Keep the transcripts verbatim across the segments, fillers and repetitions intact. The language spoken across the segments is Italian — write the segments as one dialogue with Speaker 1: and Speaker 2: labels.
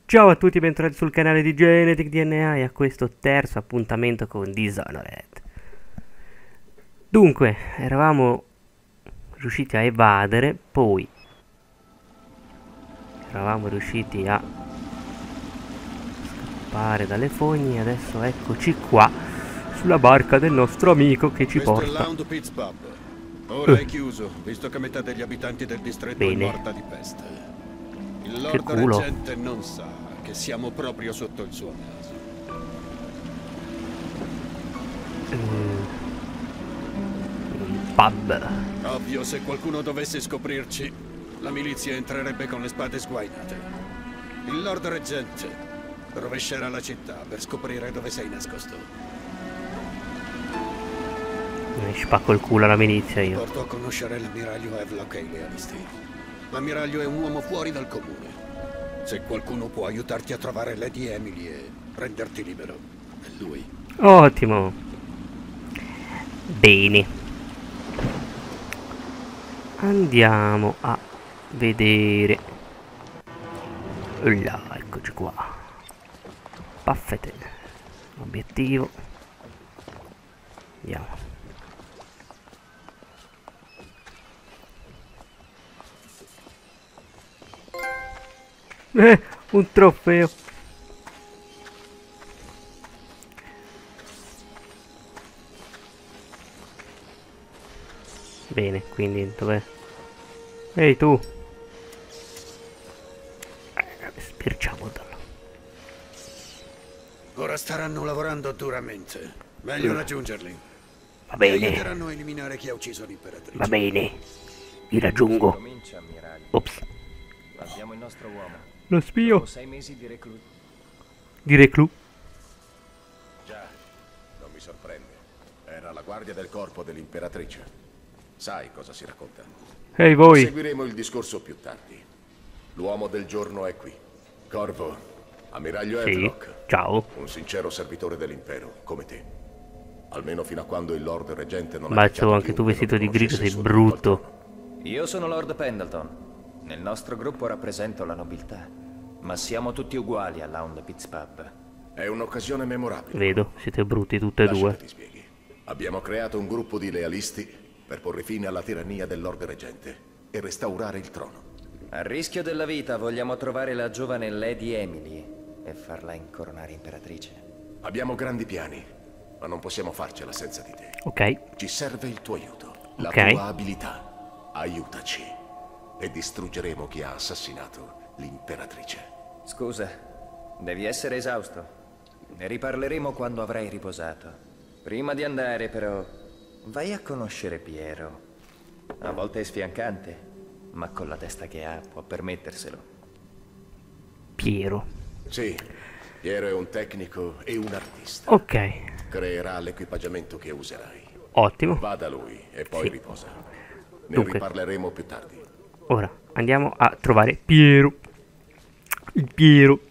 Speaker 1: Ciao a tutti, bentornati sul canale di Genetic D N A e a questo terzo appuntamento con Dishonored. Dunque, eravamo riusciti a evadere, poi eravamo riusciti a scappare dalle fogne, adesso eccoci qua sulla barca del nostro amico che ci
Speaker 2: Questo
Speaker 1: porta.
Speaker 2: è l'Hound Pits Pub. Ora
Speaker 1: Uh.
Speaker 2: è chiuso, visto che metà degli abitanti del distretto
Speaker 1: Bene.
Speaker 2: è morta di peste. Il
Speaker 1: Che
Speaker 2: Lord
Speaker 1: culo.
Speaker 2: Reggente non sa che siamo proprio sotto il suo naso.
Speaker 1: Mm. Il pub.
Speaker 2: Ovvio, se qualcuno dovesse scoprirci, la milizia entrerebbe con le spade sguainate. Il Lord Reggente rovescerà la città per scoprire dove sei nascosto.
Speaker 1: Mi spacco il culo alla milizia io.
Speaker 2: Porto a conoscere l'ammiraglio Havelock e i lealisti. L'ammiraglio è un uomo fuori dal comune. Se qualcuno può aiutarti a trovare Lady Emily e renderti libero, è lui.
Speaker 1: Ottimo. Bene. Andiamo a vedere. Là, eccoci qua. Paffete. Obiettivo. Andiamo. Eh, un trofeo. Bene, quindi dov'è? Ehi tu. Eh, spirciamolo.
Speaker 2: Ora staranno lavorando duramente. Meglio
Speaker 1: Mm.
Speaker 2: raggiungerli.
Speaker 1: Va
Speaker 2: Mi
Speaker 1: bene,
Speaker 2: aiuteranno a eliminare chi ha ucciso l'imperatrice.
Speaker 1: va bene. Vi raggiungo.
Speaker 3: Comincia, ammiraglio.
Speaker 1: Ops.
Speaker 3: Abbiamo il nostro uomo.
Speaker 1: Lo spio.
Speaker 3: Dopo sei mesi di recluta.
Speaker 1: Di reclu.
Speaker 4: Già, non mi sorprende. Era la guardia del corpo dell'imperatrice. Sai cosa si racconta.
Speaker 1: Ehi voi.
Speaker 4: Seguiremo il discorso più tardi. L'uomo del giorno è qui. Corvo, ammiraglio
Speaker 1: Sì.
Speaker 4: Havelock,
Speaker 1: Ciao.
Speaker 4: un sincero servitore dell'impero, come te. Almeno fino a quando il Lord Reggente non ha
Speaker 1: Bacio,
Speaker 4: cacciato
Speaker 1: anche tu
Speaker 4: chiunque
Speaker 1: vestito
Speaker 4: non
Speaker 1: di grigio
Speaker 4: conoscesse
Speaker 1: sei
Speaker 4: il suo diritto al
Speaker 1: brutto.
Speaker 4: trono.
Speaker 3: Io sono Lord Pendleton. Nel nostro gruppo rappresento la nobiltà. Ma siamo tutti uguali all'Hound Pits Pub.
Speaker 4: È un'occasione memorabile.
Speaker 1: Vedo, siete brutti tutte e
Speaker 4: Lascia
Speaker 1: due.
Speaker 4: che ti spieghi. Abbiamo creato un gruppo di lealisti per porre fine alla tirannia del Lord Reggente e restaurare il trono.
Speaker 3: A rischio della vita vogliamo trovare la giovane Lady Emily e farla incoronare imperatrice.
Speaker 4: Abbiamo grandi piani, ma non possiamo farcela senza di te.
Speaker 1: Ok.
Speaker 4: Ci serve il tuo aiuto, la
Speaker 1: Ok.
Speaker 4: tua abilità. Aiutaci e distruggeremo chi ha assassinato l'imperatrice.
Speaker 3: Scusa, devi essere esausto. Ne riparleremo quando avrai riposato. Prima di andare, però, vai a conoscere Piero. A volte è sfiancante, ma con la testa che ha può permetterselo.
Speaker 1: Piero.
Speaker 4: Sì, Piero è un tecnico e un artista.
Speaker 1: Ok.
Speaker 4: Creerà l'equipaggiamento che userai.
Speaker 1: Ottimo.
Speaker 4: Va da lui e poi
Speaker 1: Sì.
Speaker 4: riposa. Ne
Speaker 1: Dunque.
Speaker 4: riparleremo più tardi.
Speaker 1: Ora andiamo a trovare Piero. Il Piero.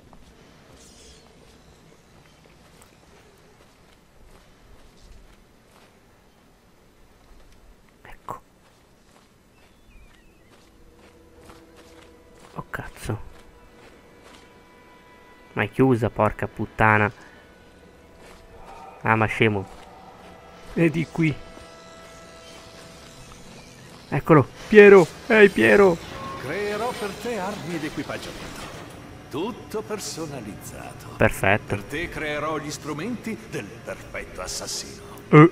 Speaker 1: Ecco. Oh cazzo. Ma è chiusa, porca puttana. Ah, ma scemo. E di qui. Eccolo, Piero. Ehi Piero.
Speaker 5: Creerò per te armi ed equipaggiamento. Tutto personalizzato.
Speaker 1: Perfetto.
Speaker 5: Per te creerò gli strumenti del perfetto assassino.
Speaker 1: Eh.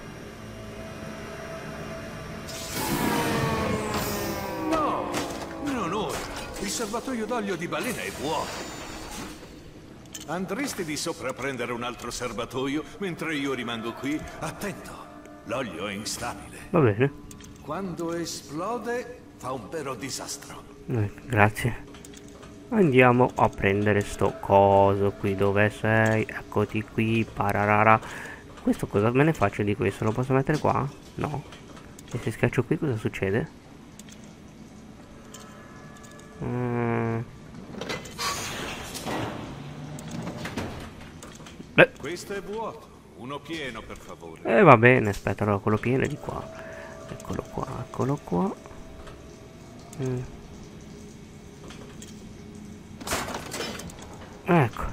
Speaker 5: No, non ora. Il serbatoio d'olio di balena è vuoto. Andresti di sopra a prendere un altro serbatoio mentre io rimango qui? Attento, l'olio è instabile.
Speaker 1: Va bene.
Speaker 5: Quando esplode fa un vero disastro.
Speaker 1: Eh, grazie. Andiamo a prendere sto coso qui. Dove sei? Eccoti qui. Pararara. Questo cosa me ne faccio di questo? Lo posso mettere qua? No. E se schiaccio qui cosa succede? Mm. Beh.
Speaker 5: Questo è vuoto. Uno pieno, per favore.
Speaker 1: Eh va bene, aspetta, allora quello pieno è di qua. Eccolo qua, eccolo qua. Mm. Ecco.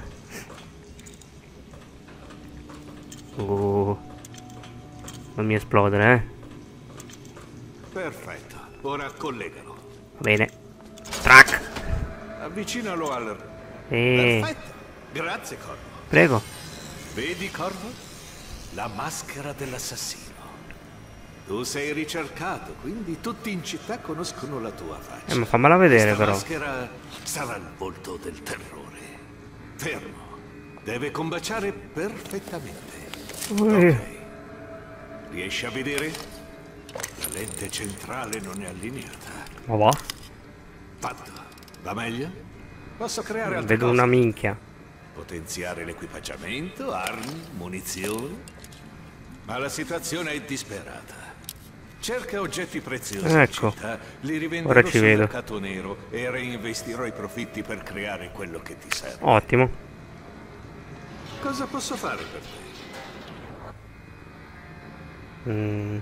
Speaker 1: Uh, non mi esplodere, eh.
Speaker 5: Perfetto. Ora collegalo.
Speaker 1: Va bene. Track.
Speaker 5: Avvicinalo al...
Speaker 1: E...
Speaker 5: Perfetto. Grazie, Corvo.
Speaker 1: Prego.
Speaker 5: Vedi, Corvo? La maschera dell'assassino. Tu sei ricercato, quindi tutti in città conoscono la tua faccia.
Speaker 1: Eh, ma fammela vedere,
Speaker 5: Questa
Speaker 1: però.
Speaker 5: maschera sarà il volto del terrore. Fermo. Deve combaciare perfettamente.
Speaker 1: Ui.
Speaker 5: Ok. Riesci a vedere? La lente centrale non è allineata.
Speaker 1: Ma va.
Speaker 5: Fatto. Va meglio? Posso creare altre
Speaker 1: Vedo
Speaker 5: cose.
Speaker 1: una minchia.
Speaker 5: Potenziare l'equipaggiamento, armi, munizioni. Ma la situazione è disperata. Cerca oggetti preziosi
Speaker 1: Ecco.
Speaker 5: in città, li rivenderò
Speaker 1: Ora ci
Speaker 5: sul
Speaker 1: vedo.
Speaker 5: mercato nero e reinvestirò i profitti per creare quello che ti serve.
Speaker 1: Ottimo.
Speaker 5: Cosa posso fare per te?
Speaker 1: Mm.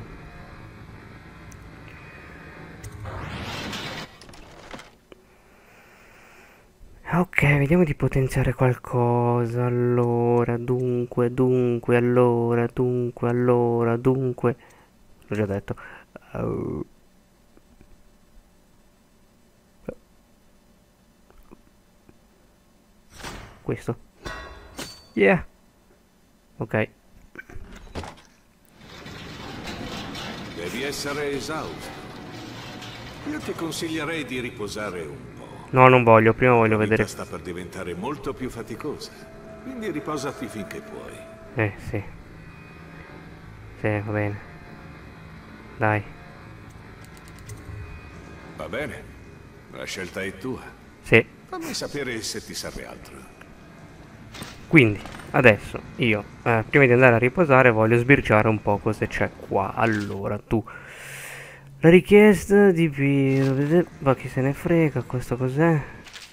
Speaker 1: Ok, vediamo di potenziare qualcosa. Allora, dunque, dunque, allora, dunque, allora, dunque. L'ho già detto. Uh. Questo. Yeah. Ok.
Speaker 5: Devi essere esausto. Io ti consiglierei di riposare un po'.
Speaker 1: No, non voglio, prima voglio
Speaker 5: La vita
Speaker 1: vedere.
Speaker 5: sta per diventare molto più faticosa. Quindi riposati finché puoi.
Speaker 1: Eh, sì. Sì, va bene. Dai.
Speaker 5: Va bene. La scelta è tua.
Speaker 1: Sì.
Speaker 5: Fammi sapere se ti serve altro.
Speaker 1: Quindi, adesso io, eh, prima di andare a riposare, voglio sbirciare un po' cosa c'è qua. Allora, tu. La richiesta di Piro. vede- Ma chi se ne frega, questo cos'è?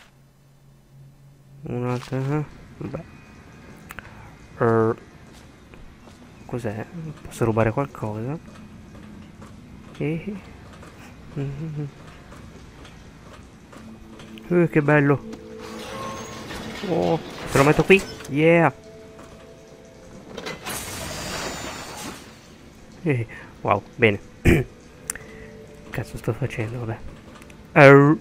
Speaker 1: Un'altra. eh? Vabbè. Er, cos'è? Posso rubare qualcosa? Eh. Mhm. Eh, che bello. Oh, se lo metto qui? Yeah. Eh, wow, bene. Cazzo sto facendo, vabbè. Arr.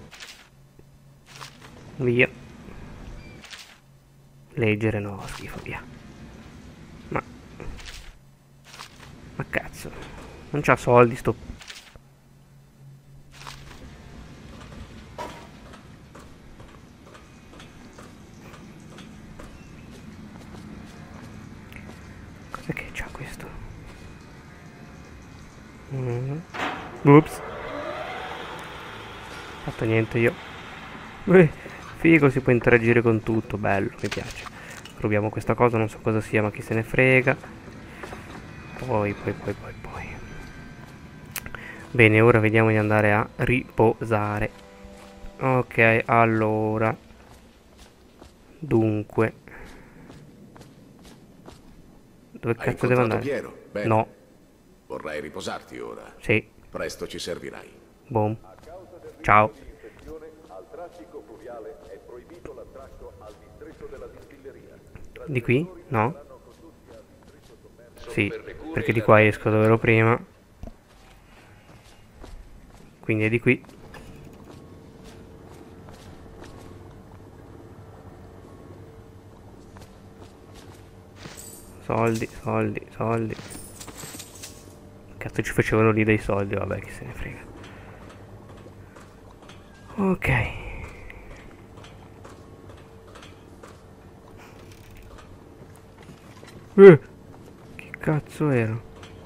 Speaker 1: Via. Leggere no, schifo, via. Ma... Ma cazzo. Non c'ha soldi sto... Cos'è che c'ha questo? Mm. Ups. Fatto niente io. Eh, figo, si può interagire con tutto, bello, mi piace. Proviamo questa cosa, non so cosa sia, ma chi se ne frega. Poi, poi, poi, poi, poi. Bene, ora vediamo di andare a riposare. Ok, allora. Dunque. Dove
Speaker 4: Hai
Speaker 1: cazzo devo
Speaker 4: incontrato
Speaker 1: andare?
Speaker 4: Piero? Bene.
Speaker 1: No,
Speaker 4: Vorrai riposarti ora.
Speaker 1: sì,
Speaker 4: Presto ci servirai.
Speaker 1: boom. Ciao. Di qui? No? Sì, perché di qua esco dove ero prima. Quindi è di qui. Soldi, soldi, soldi. Cazzo ci facevano lì dei soldi, vabbè, chi se ne frega. Ok. Eh, che cazzo era?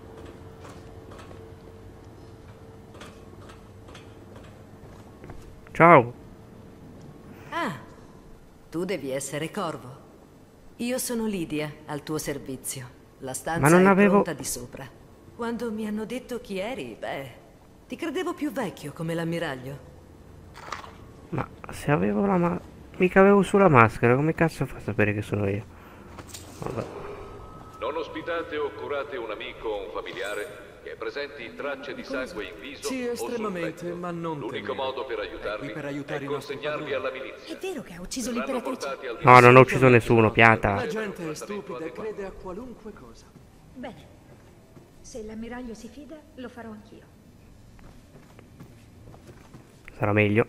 Speaker 1: Ciao.
Speaker 6: Ah, tu devi essere Corvo. Io sono Lidia, al tuo servizio. La stanza
Speaker 1: Ma non
Speaker 6: è
Speaker 1: avevo-
Speaker 6: pronta di sopra. Quando mi hanno detto chi eri, beh, ti credevo più vecchio come l'ammiraglio.
Speaker 1: Ma se avevo la ma... Mica avevo sulla maschera, come cazzo fa a sapere che sono io? Vabbè.
Speaker 7: Non ospitate o curate un amico o un familiare che e presenti tracce di sangue in viso
Speaker 8: Sì,
Speaker 7: o sul
Speaker 8: estremamente,
Speaker 7: petto.
Speaker 8: ma non
Speaker 7: L'unico
Speaker 8: temere.
Speaker 7: modo per
Speaker 8: È
Speaker 7: aiutarli
Speaker 8: qui per aiutare
Speaker 7: è
Speaker 8: i nostri
Speaker 7: consegnarli
Speaker 8: padroni.
Speaker 7: alla milizia.
Speaker 9: È vero che ha ucciso
Speaker 7: Verranno
Speaker 9: l'imperatrice?
Speaker 7: portati al
Speaker 1: No, non ho ucciso nessuno, pianta.
Speaker 8: La gente è stupida e crede a qualunque cosa.
Speaker 9: Bene. Se l'ammiraglio si fida, lo farò anch'io.
Speaker 1: Sarà meglio.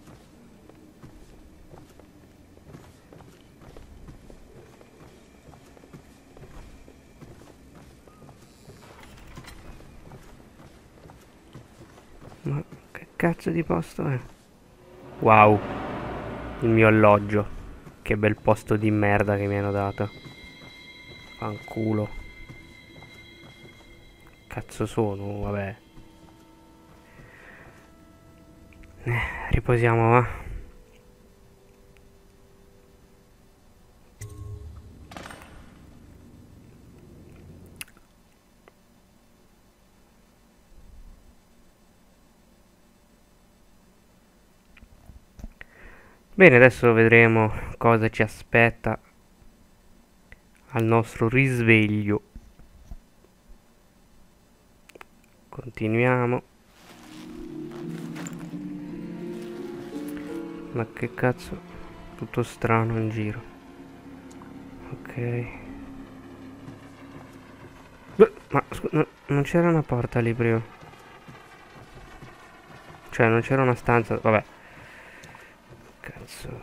Speaker 1: Ma che cazzo di posto è? Wow. Il mio alloggio. Che bel posto di merda che mi hanno dato. Fanculo. Cazzo sono, vabbè. Eh, riposiamo, va. Bene, adesso vedremo cosa ci aspetta al nostro risveglio. Continuiamo. Ma che cazzo, tutto strano in giro. Ok. Beh, ma no, non c'era una porta lì prima. Cioè non c'era una stanza, vabbè. Cazzo.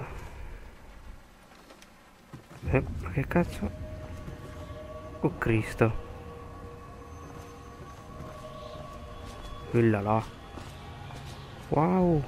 Speaker 1: Eh, ma che cazzo? Oh Cristo. Là. Wow.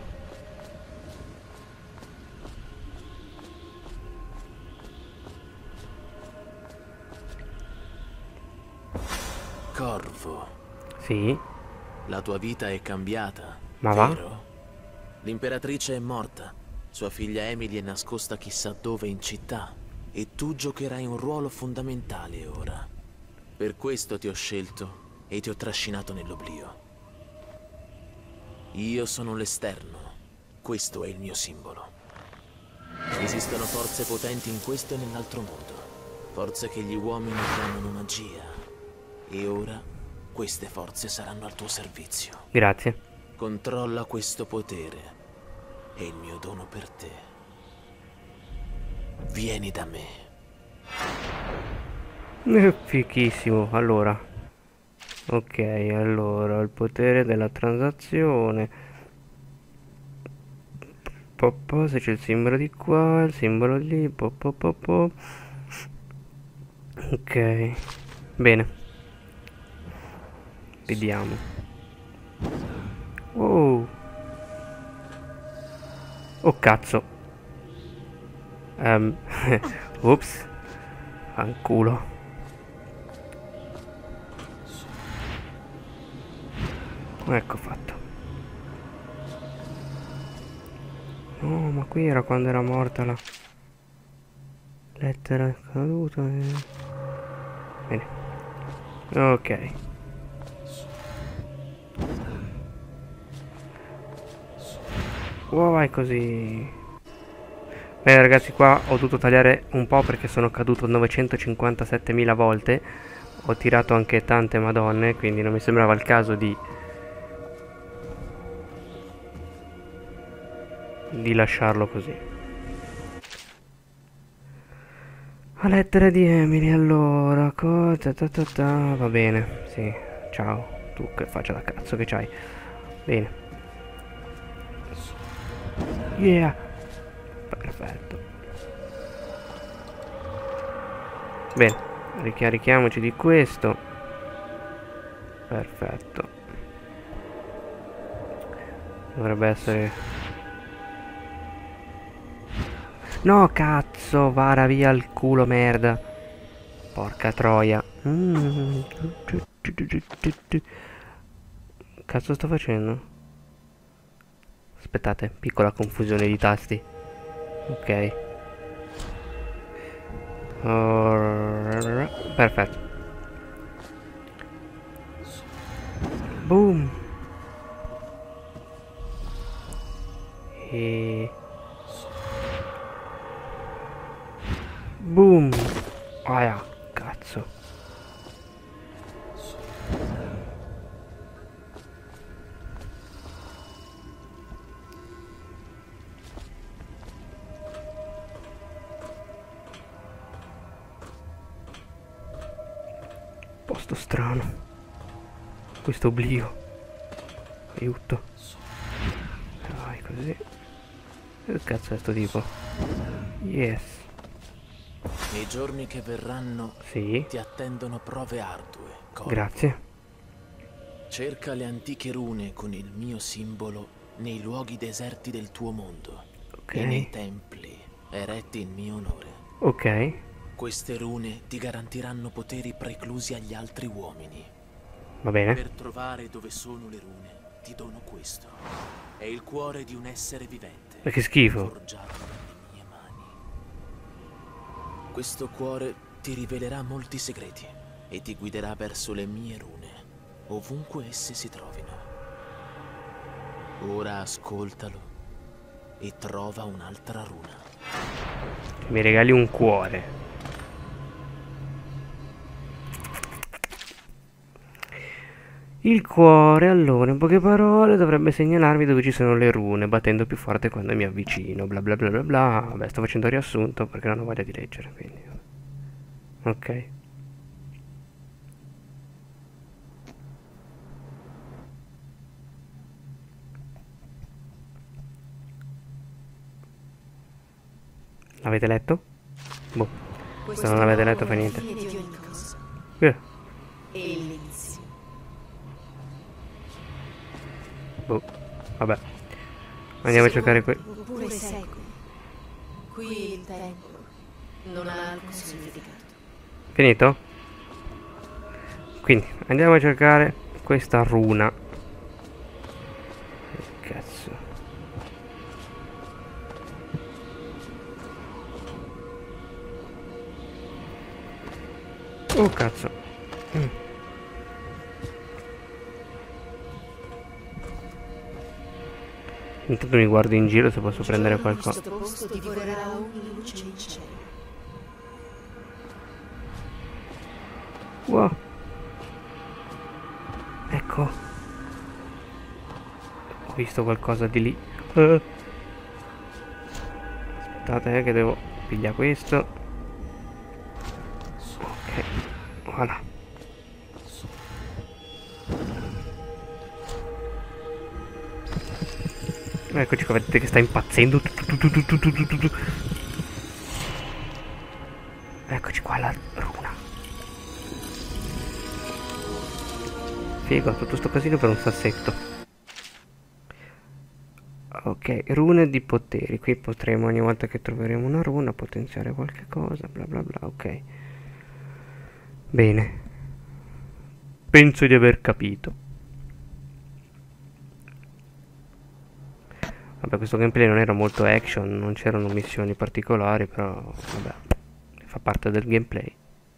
Speaker 10: Corvo.
Speaker 1: Sì.
Speaker 10: La tua vita è cambiata.
Speaker 1: Ma va?
Speaker 10: Vero? L'imperatrice è morta. Sua figlia Emily è nascosta chissà dove in città. E tu giocherai un ruolo fondamentale ora. Per questo ti ho scelto e ti ho trascinato nell'oblio. Io sono l'esterno. Questo è il mio simbolo. Esistono forze potenti in questo e nell'altro mondo. Forze che gli uomini chiamano magia. E ora queste forze saranno al tuo servizio.
Speaker 1: Grazie.
Speaker 10: Controlla questo potere. È il mio dono per te. Vieni da me.
Speaker 1: Eh, fichissimo. Allora. Ok, allora il potere della transazione. Po, po, se c'è il simbolo di qua, il simbolo lì. Po, po, po, po. Ok. Bene. Vediamo. Oh. Oh cazzo. Um. Ops. Fanculo. Ecco fatto. No, ma qui era quando era morta la lettera è caduta e... Bene. Ok. Wow, vai così. Bene ragazzi, qua ho dovuto tagliare un po' perché sono caduto novecentocinquantasettemila volte. Ho tirato anche tante madonne, quindi non mi sembrava il caso di di lasciarlo così. La lettera di Emily, allora cosa ta ta ta, va bene, sì, ciao, tu che faccia da cazzo che c'hai. Bene. Yeah. Perfetto. Bene, ricarichiamoci di questo. Perfetto. Dovrebbe essere... No, cazzo, vara via il culo, merda. Porca troia. Mm. Cazzo sto facendo? Aspettate, piccola confusione di tasti. Ok. Perfetto. Boom. E... Boom. Ah, cazzo. posto strano. Questo oblio. Aiuto. Vai così. Che cazzo è sto tipo? Yes.
Speaker 10: Nei giorni che verranno
Speaker 1: sì.
Speaker 10: Ti attendono prove ardue. Corvo.
Speaker 1: Grazie.
Speaker 10: Cerca le antiche rune con il mio simbolo nei luoghi deserti del tuo mondo.
Speaker 1: Ok.
Speaker 10: E nei templi eretti in mio onore.
Speaker 1: Ok.
Speaker 10: Queste rune ti garantiranno poteri preclusi agli altri uomini.
Speaker 1: Va bene.
Speaker 10: Per trovare dove sono le rune, ti dono questo. È il cuore di un essere vivente.
Speaker 1: Ma che schifo.
Speaker 10: Forgiato dalle mie mani. Questo cuore ti rivelerà molti segreti e ti guiderà verso le mie rune, ovunque esse si trovino. Ora ascoltalo e trova un'altra runa.
Speaker 1: Mi regali un cuore. Il cuore, allora, in poche parole, dovrebbe segnalarmi dove ci sono le rune, battendo più forte quando mi avvicino, bla bla bla bla bla. Vabbè, sto facendo riassunto perché non ho voglia di leggere, quindi... Ok. L'avete letto? Boh. Se non l'avete letto fa niente. Eh. Boh. Vabbè. Andiamo a cercare qui.
Speaker 11: Pure secoli. Qui il tempo non ha alcun significato.
Speaker 1: Finito? Quindi andiamo a cercare questa runa. Cazzo. Oh cazzo. Mm. Intanto mi guardo in giro se posso prendere qualcosa.
Speaker 11: Questo posto divorerà ogni luce in cielo.
Speaker 1: Wow. Ecco. Ho visto qualcosa di lì. Uh. Aspettate eh, che devo pigliare questo. Ok. Voilà. Eccoci qua, vedete che sta impazzendo. Eccoci qua la runa. Figo, tutto sto casino per un sassetto. Ok, rune di poteri. Qui potremo ogni volta che troveremo una runa potenziare qualche cosa, bla bla bla, ok. Bene. Penso di aver capito. Vabbè, questo gameplay non era molto action, non c'erano missioni particolari, però vabbè, fa parte del gameplay.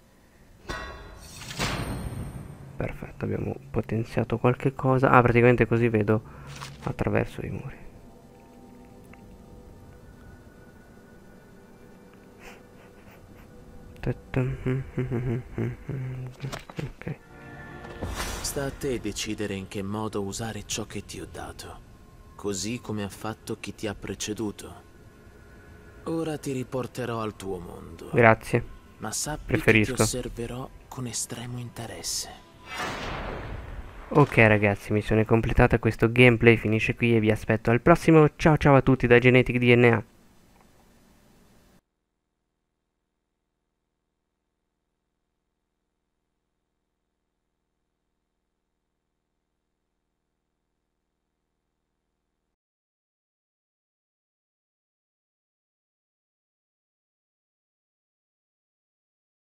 Speaker 1: Perfetto, abbiamo potenziato qualche cosa. Ah, praticamente così vedo attraverso i muri. Ok.
Speaker 10: Sta a te decidere in che modo usare ciò che ti ho dato, così come ha fatto chi ti ha preceduto. Ora ti riporterò al tuo mondo.
Speaker 1: Grazie.
Speaker 10: Ma sappi
Speaker 1: Preferisco.
Speaker 10: che ti osserverò con estremo interesse.
Speaker 1: Ok ragazzi, missione completata, questo gameplay finisce qui e vi aspetto al prossimo. Ciao ciao a tutti da Genetic D N A.